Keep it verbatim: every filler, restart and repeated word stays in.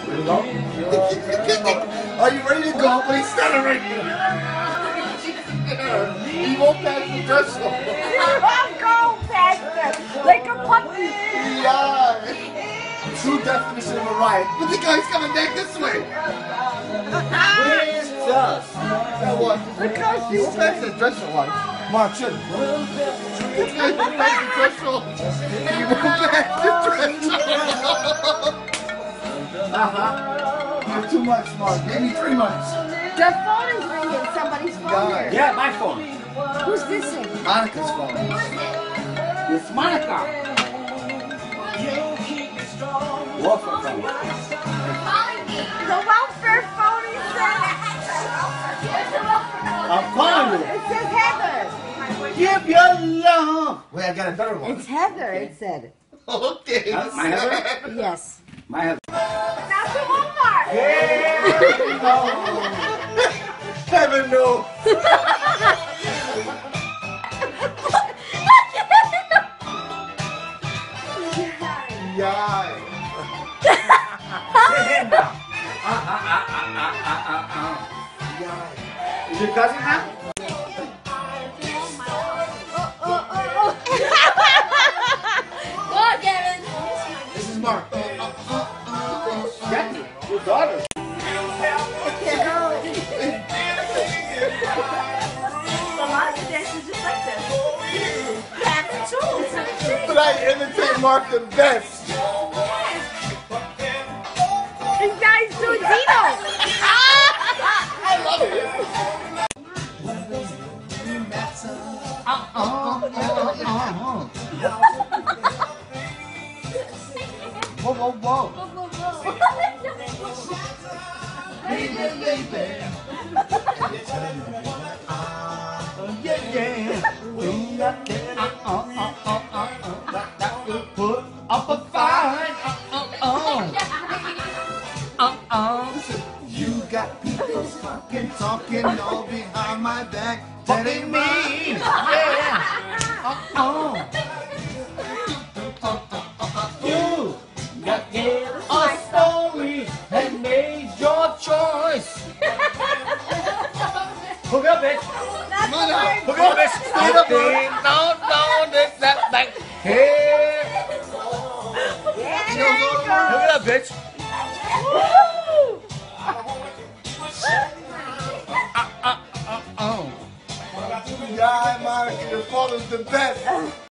Ready to go? Are you ready to go? Please stand right here. He won't pass the threshold. I'll go faster, like a puppy. Yeah. True definition of a riot. But the guy's coming back this way. Where's us? That one. Because He won't pass the threshold line. Come on, chill. He won't pass the threshold. He won't pass the threshold. Uh-huh. You're too much, Mark. Maybe three months. the phone is ringing. Somebody's phone God. here. Yeah, my phone. Who's this thing? Monica's phone. It's Monica. Welcome phone. The welfare phone is there. I'm calling you. It says Heather. Give your love. Wait, I got a better one. It's Heather, it said. Okay. Uh, my Heather? Yes. My Heather. Now to Walmart. Heaven knows. Heaven knows. Yeah. Get him down. Uh, uh, uh, uh, uh, uh, uh. Yeah. Is your cousin now? Go, Gavin. This is Mark. Jackie, your daughter. But I imitate Mark the best. This guy's doing Dino. I love it. Whoa, whoa, whoa. Baby, baby. Yeah, yeah. Uh, uh, uh, uh, uh, that will put up a fight. Uh, uh, uh. Uh, uh. You got people talking, talking all behind my back. That ain't Me. me. Yeah. Uh, uh. You got get a story and made your choice. Hook up, bitch. Come on now. Hook up, bitch. Stand up, Mark. No, no, this, that, that. Hey. You know, Mark. Hook it up, bitch. Uh, uh, uh, uh. Yeah, Monica, your father's the best.